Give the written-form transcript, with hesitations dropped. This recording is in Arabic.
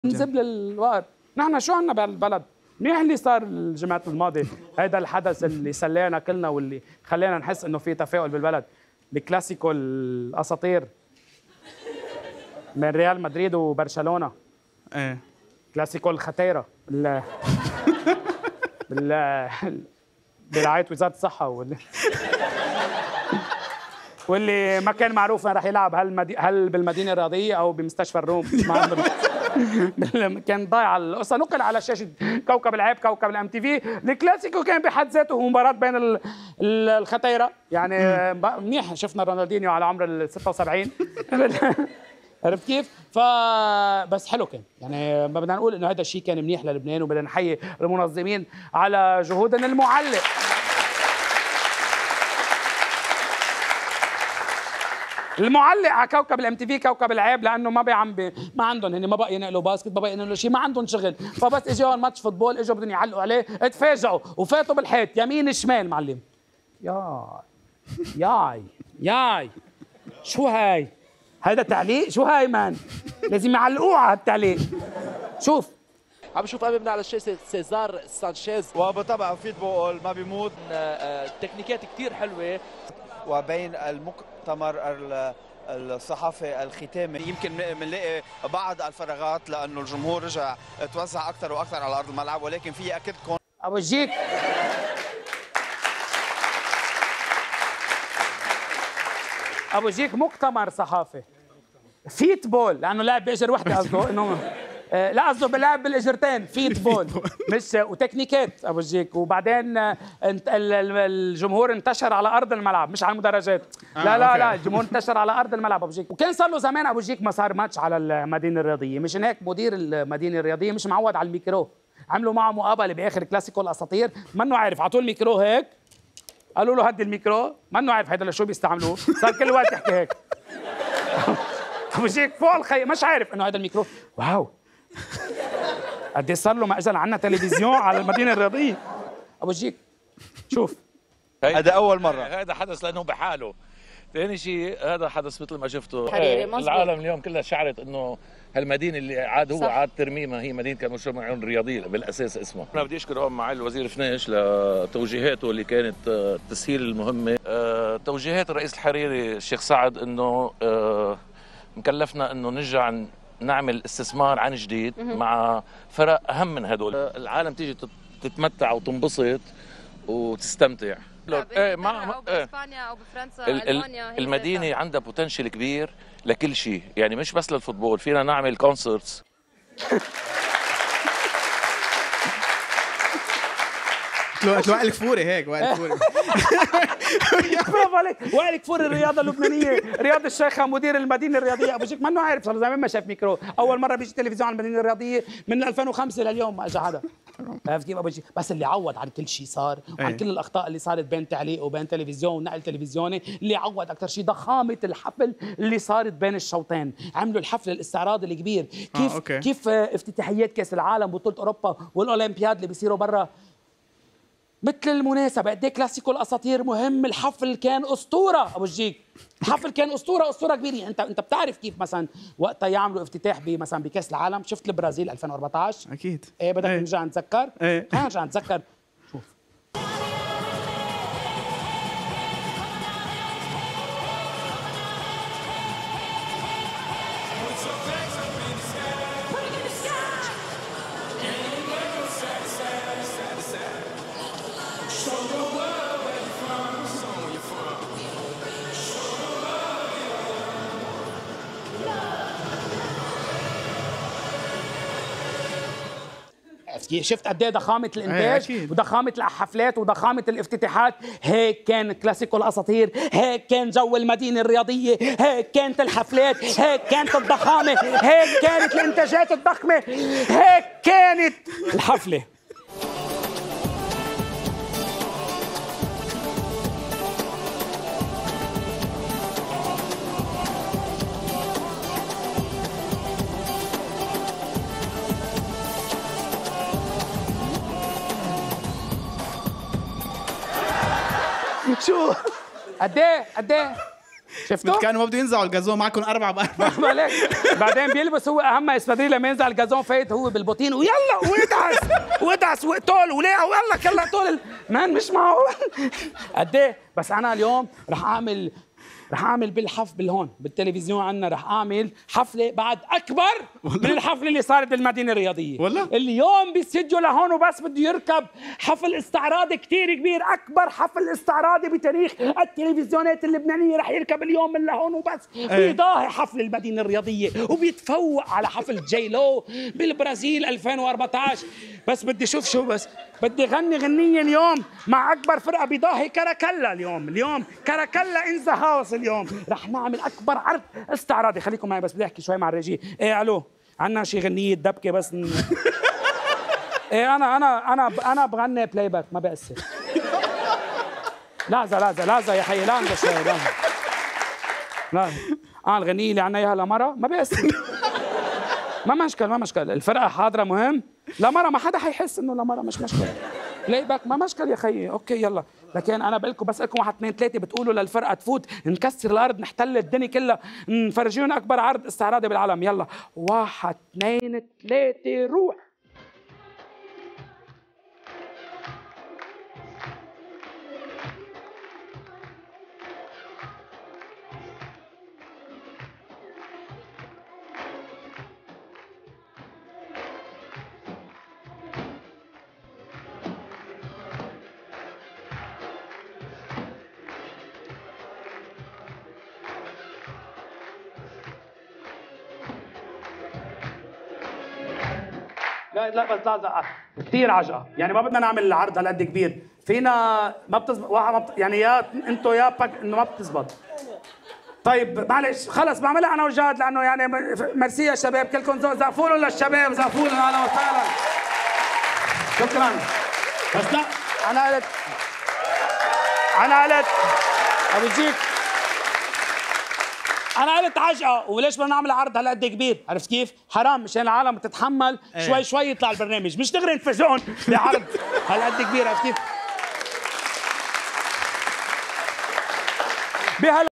نزب للوقت. نحن شو عنا بهالبلد؟ منيح اللي صار الجمعة الماضي، هيدا الحدث اللي سلانا كلنا واللي خلينا نحس انه في تفاؤل بالبلد. الكلاسيكو الاساطير من ريال مدريد وبرشلونة. ايه كلاسيكو الختيرة برعاية وزارة الصحة واللي ما كان معروف وين رح يلعب، هل بالمدينة الرياضية أو بمستشفى الروم. ما عندهم كان ضايع القصة. نقل على شاشة كوكب العيب، كوكب الام تي في. الكلاسيكو كان بحد ذاته هو مباراة بين الختيرة، يعني منيح شفنا رونالدينيو على عمر ال 76. عرفت كيف؟ بس حلو كان، يعني ما بدنا نقول انه هذا الشيء كان منيح للبنان، وبدنا نحيي المنظمين على جهودهم المعلق. المعلق على كوكب الام تي في كوكب العيب، لانه ما عندهم، هن ما بقى ينقلوا باسكت، ما بقى ينقلوا شيء، ما عندهم شغل، فبس اجوا ماتش فوتبول، اجوا بدهم يعلقوا عليه، اتفاجئوا وفاتوا بالحيط يمين شمال. معلم ياي شو هاي؟ هيدا تعليق؟ شو هاي مان؟ لازم يعلقوه على التعليق. شوف عم بشوف امامنا على الشاشه سيزار سانشيز، وبطبع فيتبول ما بيموت. تكنيكات كثير حلوه. وبين المؤتمر الصحفي الختامي يمكن بنلاقي بعض الفراغات لانه الجمهور رجع توزع اكثر واكثر على ارض الملعب، ولكن في اكدكم ابو جيك مؤتمر صحافي فيتبول، لانه لاعب باجر وحده، قصده انه لا، قصده بلاعب بالاجرتين، فيتبول مش وتكنيكات ابو جيك. وبعدين الجمهور انتشر على ارض الملعب مش على المدرجات. لا الجمهور انتشر على ارض الملعب ابو جيك. وكان صار له زمان ابو جيك ما صار ماتش على المدينه الرياضيه، مشان هيك مدير المدينه الرياضيه مش معود على الميكرو. عملوا معه مقابله باخر كلاسيكو الاساطير، منه عارف، عطوه الميكرو هيك، قالوا له هدي الميكرو، منه عارف هيدا لشو بيستعملوه، صار كل وقت يحكي هيك. ابو جيك فوق الخي مش عارف انه هذا الميكرو. واو قد ايه صار له ما اجى عندنا تلفزيون على المدينه الرياضيه. ابو جيك شوف، هذا اول مره، هذا حدث لانه بحاله. ثاني شيء هذا حدث مثل ما شفته، حقيقي العالم اليوم كلها شعرت انه هالمدينه اللي عاد ترميمها هي مدينه المجتمع الرياضيه بالاساس اسمها. انا بدي اشكر معالي الوزير فنيش لتوجيهاته اللي كانت تسهيل المهمه. توجيهات الرئيس الحريري الشيخ سعد انه مكلفنا انه نرجع نعمل استثمار عن جديد مع فرق اهم من هدول. العالم تيجي تتمتع وتنبسط وتستمتع. باسبانيا او بفرنسا المانيا، المدينه عندها بوتنشل كبير لكل شيء، يعني مش بس للفوتبول، فينا نعمل كونسرتس. وائل كفوري هيك، وائل كفوري. برافو عليك، وائل كفوري الرياضه اللبنانيه، رياض الشيخه مدير المدينه الرياضيه. ابو جيك منه عارف، صار زمان ما شاف ميكرو، اول مره بيجي تلفزيون على المدينه الرياضيه من 2005 لليوم ما اجى حدا. عرفت كيف ابو جيك؟ بس اللي عوض عن كل شيء صار، عن كل الاخطاء اللي صارت بين تعليق وبين تلفزيون ونقل تلفزيوني، اللي عوض اكثر شيء ضخامه الحفل اللي صارت بين الشوطين. عملوا الحفل الاستعراضي الكبير، كيف افتتاحيات كاس العالم، بطوله اوروبا والاولمبياد اللي بيصيروا برا. مثل المناسبة قد ايه كلاسيكو الاساطير مهم. الحفل كان اسطورة ابو جيك، الحفل كان اسطورة كبيرة. انت بتعرف كيف مثلا وقتها يعملوا افتتاح مثلا بكاس العالم، شفت البرازيل 2014 اكيد. ايه بدك نرجع نتذكر؟ ايه خلينا نرجع نتذكر. شوف شفت قد ايه ضخامه الانتاج وضخامه الحفلات وضخامه الافتتاحات. هيك كان كلاسيكو الاساطير، هيك كان جو المدينه الرياضيه، هيك كانت الحفلات، هيك كانت الضخامه، هيك كانت الانتاجات الضخمه، هيك كانت الحفله. شو قد ايه شفتوا؟ كانوا ما بدهم ينزعوا الجازون معكم 4 ب4. مالك بعدين بيلبس هو اهم اسبادري لما ينزل الجازون فايت هو بالبوتين ويلا وادعس وطول ولا ويلا كلا طول مان مش معقول قد ايه. بس انا اليوم رح اعمل بالحفل هون بالتلفزيون عندنا رح اعمل حفله بعد اكبر من الحفله اللي صارت بالمدينه الرياضيه. والله اليوم بيسجوا لهون وبس بده يركب حفل استعراضي كتير كبير، اكبر حفل استعراضي بتاريخ التلفزيونات اللبنانيه رح يركب اليوم من لهون وبس. بيضاهي حفل المدينه الرياضيه وبيتفوق على حفل جايلو بالبرازيل 2014. بس بدي اشوف شو بس بدي غني غنية اليوم مع أكبر فرقة بيضاهي كاراكلا اليوم كاراكلا إن ذا هاوس. اليوم رح نعمل أكبر عرض استعراضي. خليكم معي بس بدي أحكي شوي مع الرجي. إيه ألو عنا شي غنية دبكة بس إيه أنا بغني بلاي باك ما بأثر. لحظة يا حي لا شوي لا الغنية اللي عنا إياها لمرة ما بأثر. ما مشكل الفرقة حاضرة مهم. لا مرة ما حدا حيحس انه لا مرة مش مشكلة. بلاي باك ما مشكل يا خيي اوكي يلا. لكن انا بقول لكم بس لكم 1 2 3 بتقولوا للفرقة تفوت نكسر الارض نحتل الدنيا كلها نفرجيهم اكبر عرض استعراضي بالعالم. يلا 1 2 3 روح. لا بس لحظة كثير عجقة يعني ما بدنا نعمل العرض هالقد كبير. فينا ما بتزبط واحد يعني يا انتو يا باك انه ما بتزبط. طيب معلش خلص بعملها انا وجاد لانه يعني ميرسي يا شباب كلكم زقفوا لهم للشباب زقفوا لهم اهلا وسهلا. شكرا. بس لا انا قلت ابو جيك انا قلت عجقه وليش بدنا نعمل عرض هالقد كبير؟ عرفت كيف؟ حرام مشان العالم تتحمل شوي يطلع البرنامج مش دغري نفاجئهم بعرض هالقد كبير. عرفت كيف؟